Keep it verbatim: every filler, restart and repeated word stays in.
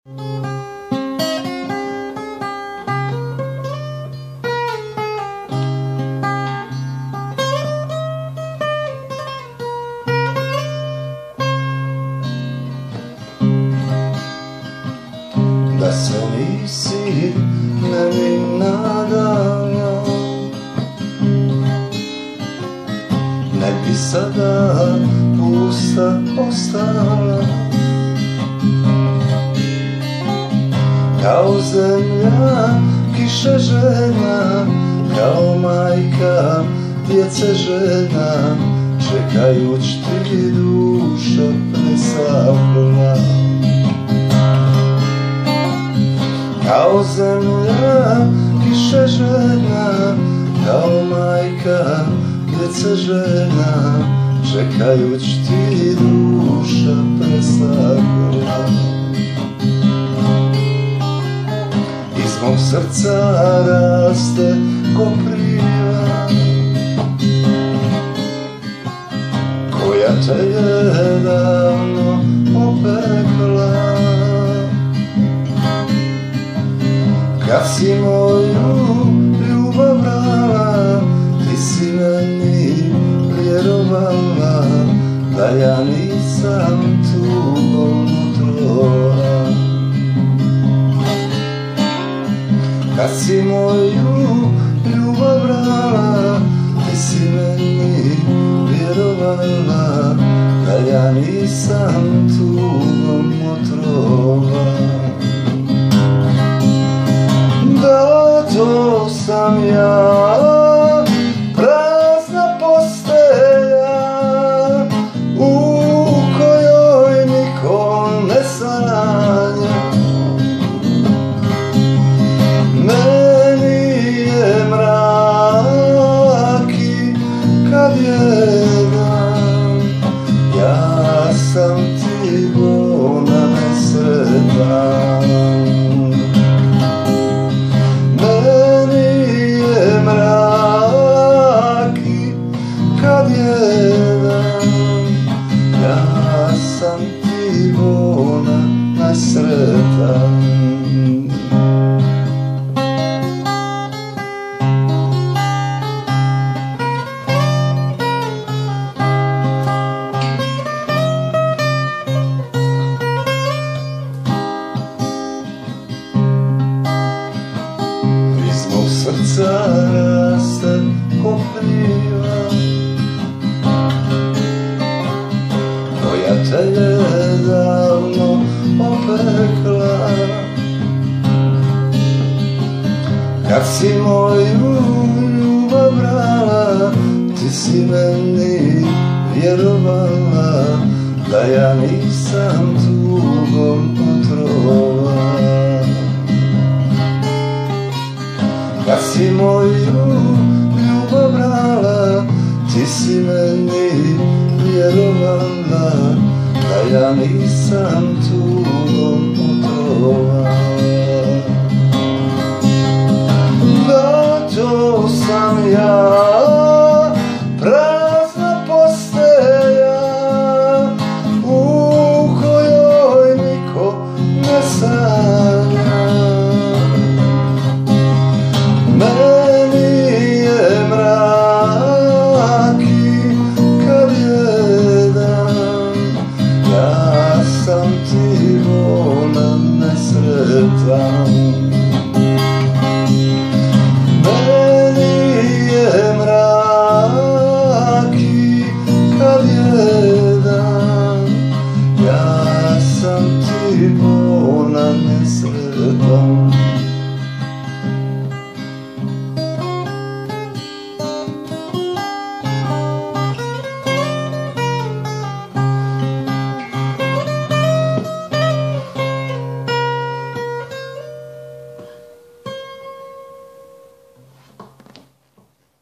Da se nisi meni nadala, ne bi sada pusta ostala. Kao zemlja kiše žena, kao majka djece žena, čekajuć ti duša presahla. Kao zemlja kiše žena, kao majka djece žena, čekajuć ti duša presahla. Iz mog srca raste kopriva, koja te je davno opekla. Kad si moju ljubav brala, ti si meni vjerovala, da ja nisam tugom otrova. Kad si moju ljubav brala, ti si meni vjerovala, da ja nisam tugom otrova. Da, to sam ja, prazna postelja u kojoj niko ne sanja. Meni je mrak i kad je dan, ja sam ti bona nesretan. Ja sam ti bona nesretan. Iz mog srca raste kopriva, koja te je davno opekla. Kad si moju ljubav brala, ti si meni vjerovala, da ja nisam tugom otrova. Kad si moju ljubav brala, ti si meni vjerovala, da ja nisam